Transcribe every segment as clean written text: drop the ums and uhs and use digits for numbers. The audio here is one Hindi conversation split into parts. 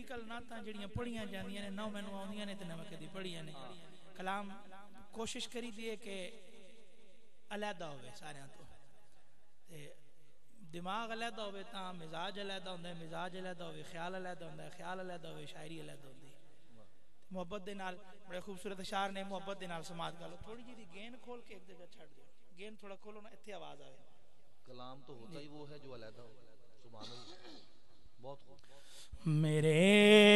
टिपिकल नातां जड़ियां पढ़ियां जांदियां ने ना मैनू आउंदियां ने ते ना मैं कदी पढ़ियां ने कलाम कोशिश करी दी है कि अलहदा होवे सारियां तो ते दिमाग अलहदा होवे तां मिजाज अलहदा हुंदा है मिजाज अलहदा होवे ख्याल अलहदा हुंदा है ख्याल अलहदा होवे शायरी अलहदा हुंदी मोहब्बत दे नाल बड़े खूबसूरत अशार ने मोहब्बत दे नाल समाज गालो थोड़ी जी गेंद खोल के एक जगह छड़ दो गेंद थोड़ा खोलो ना इत्थे आवाज आवे कलाम तो होता ही वो है जो अलहदा हो सुभान अल्लाह बहुत खूब मेरे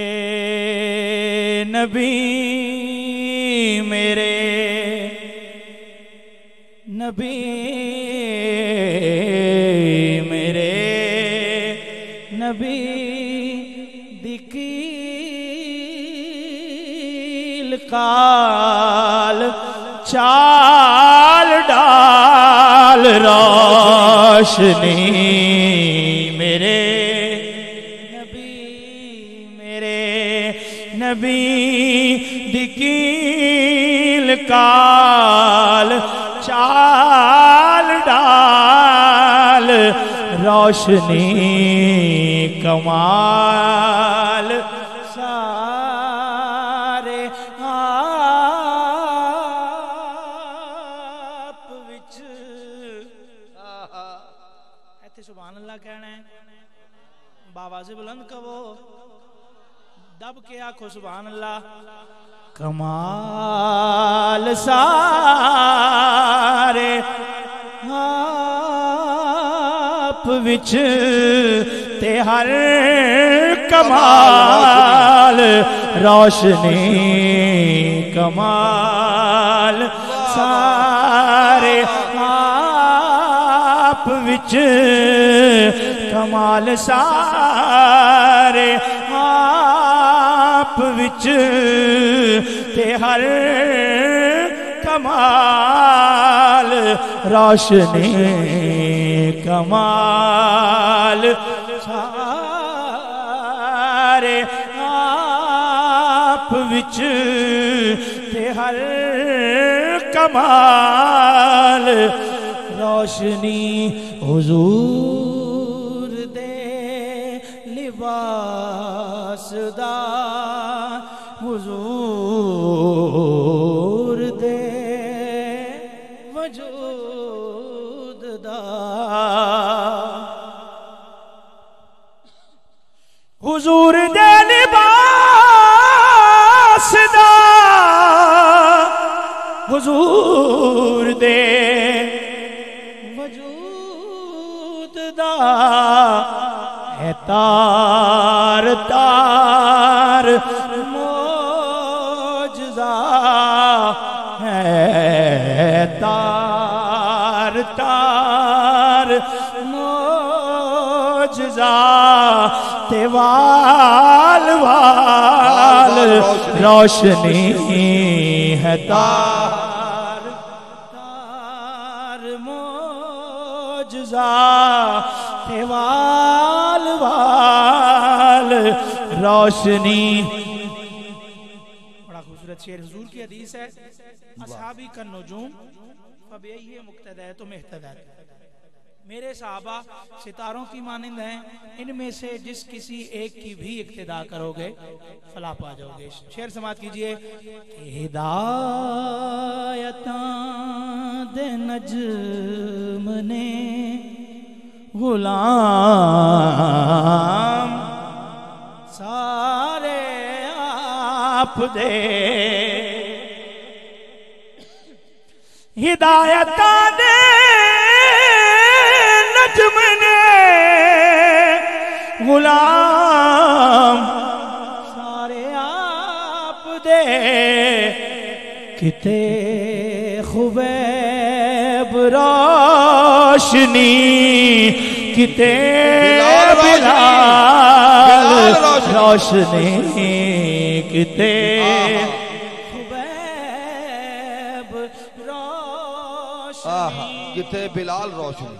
नबी मेरे नबी मेरे नबी दिकील काल चाल डाल रोशनी मेरे नबी दिकील काल चाल डाल रोशनी कमाल सारे आप विच इत्थे सुभान अल्लाह कहना है बावाज़े बुलंद कहो दब के आखो सुभान अल्लाह कमाल सारे आप विच ते हर कमाल रोशनी कमाल सारे आप विच कमाल सारे आप विच ते हर कमाल रोशनी कमाल सारे आप विच ते हर कमाल रोशनी हुजूर दे लिबास दा हुजूर दे वजूद दा हुजूर दे लिबास दा हुजूर दे वजूद दा है तार तार मोजज़ा है तार तार मोजज़ा ते वाल वाल रोशनी है तार तार मोजज़ा ते वाल वाल रोशनी। बड़ा खूबसूरत शेर हुजूर की हदीस है असहाबी का नजूम फबिही मुक्तदा तो मेहतदा मेरे सहाबा सितारों की मानिंद हैं इनमें से जिस किसी एक की भी इक्तिदा करोगे फलाह पा जाओगे। शेर समात कीजिए हिदायतां दे नजम ने गुलाम सारे आप दे हिदायतां दे नजम ने गुलाम सारे आप दे किते खुबैब रोशनी किते बिलाल रोशनी किते खुबैब रोशनी किते बिलाल रोशनी।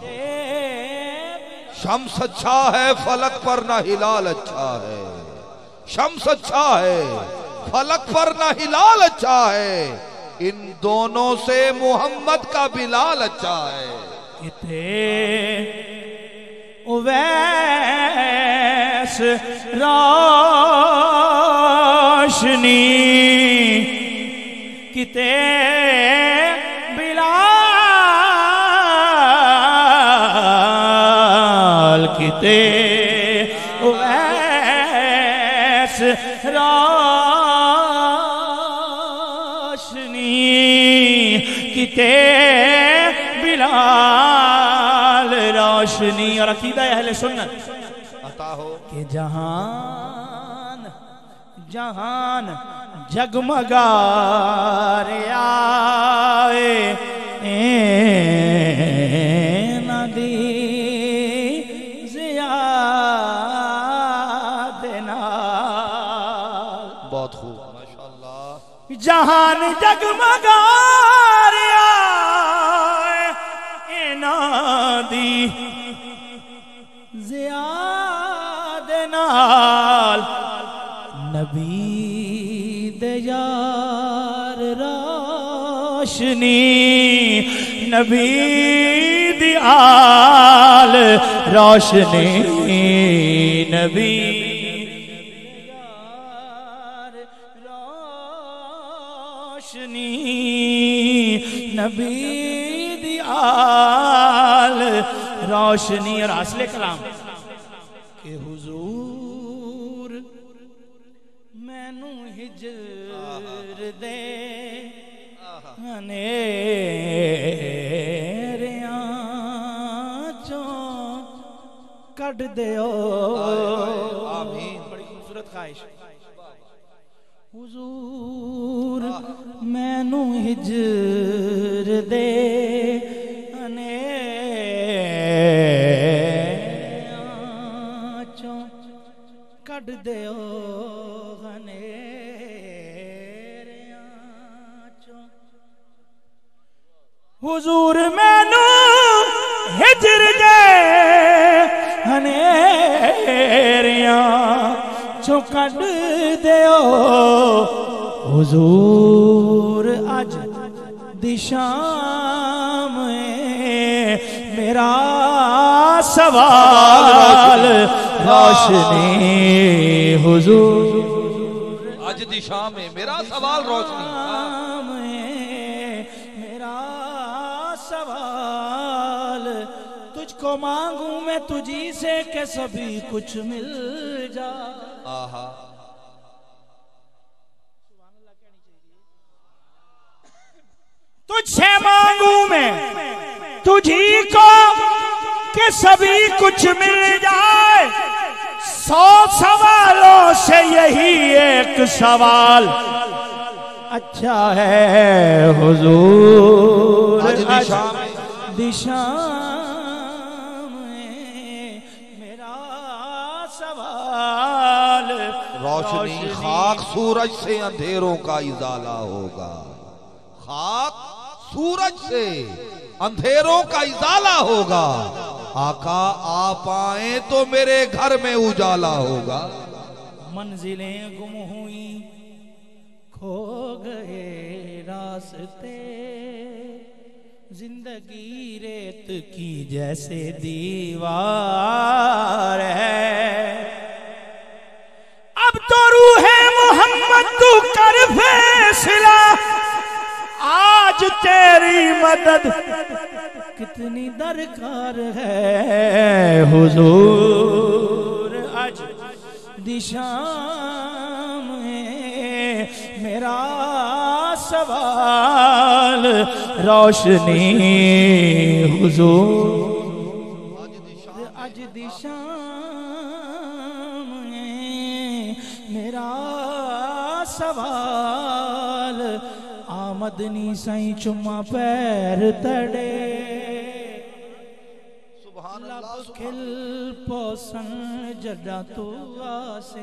शम्स अच्छा है फलक पर ना हिलाल अच्छा है, शम्स अच्छा है फलक पर ना हिलाल अच्छा है, इन दोनों से मोहम्मद का बिलाल अच्छा है। उवैस किते बिलाल किते उवैस रोशनी किते बिलाल रोशनी। और अकीदा अहले सुन्नत अता हो कि जहान जहान जगमगा रे आए नदी जियादना। बहुत खूब माशाअल्लाह। जहान जगमगा रे आए नदी जियादना। नबी दे यार रोशनी नबी दी आल रोशनी नबी यार रोशनी नबी दी आल रोशनी। और असले कलाम के हुजूर मैनू हिजर दे हनेरियां चों कट दियो। आमीन। बड़ी खूबसूरत ख्वाहिश। हुजूर मैनू हिजर दे हनेरियां चों कट दियो हुजूर मैनू हिजर दे हनेरियां चों कट दियो। हुजूर अज दी शाम मेरा सवाल रोशनी। हुजूर आज दी शाम में मेरा सवाल रोशनी। सवाल तुझको मांगू मैं तुझी से के सभी कुछ मिल जा। आहा तुझसे मांगू मैं तुझी को के सभी कुछ मिल जाए। 100 सवालों से यही एक सवाल अच्छा है हुजूर दिशा में मेरा सवाल रोशनी। खाक सूरज से अंधेरों का इजाला होगा। खाक सूरज से अंधेरों का इजाला होगा। आका आप आए तो मेरे घर में उजाला होगा। मंजिलें गुम हुई खो गए रास्ते जिंदगी रेत की जैसे दीवार है। अब तो रूहे मोहम्मद तू कर फैसला आज तेरी मदद कितनी दरकार है। हुजूर आज दिशा मेरा सवाल रोशनी। हुजूर आज दिशा मेरा सवाल आमदनी साईं चुम्मा पैर तड़े सुभान अल्लाह। खिल पोसन जड़ा तू आसे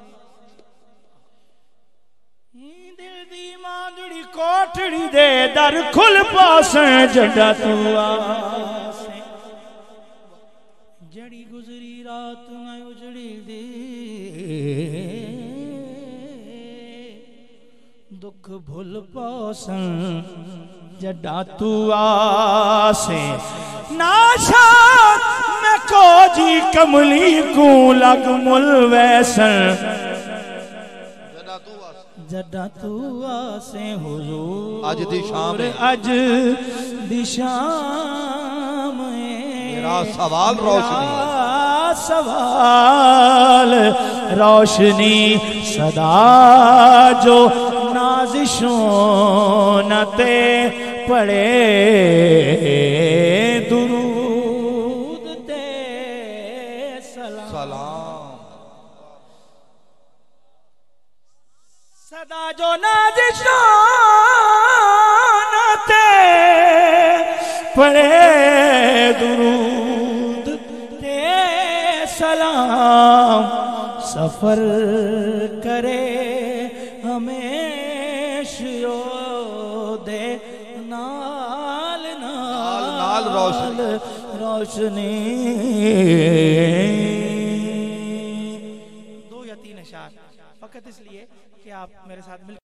दिल दी मांगड़ी कोठड़ी दे दर खुल पोसन जड़ा तू आसे। जड़ी गुजरी रात न उजड़ी दे दुख भूल पोसन जड़ा तू आसे। नाशा मैं को जी कमली को लग मुल वैसन जड़ा तू आसे हुजूर अज दी शाम अज दी शाम मेरा सवाल रोशनी सवाल रोशनी सदा जो नाजिशों नते पड़े दुरूद ते सलाम सदा जो नाजिशों नते पड़े दुरूद ते सलाम सफर करे हमेशा दे नाल नाल रोशनी 2 या 3 अशार फकत इसलिए कि आप मेरे साथ मिल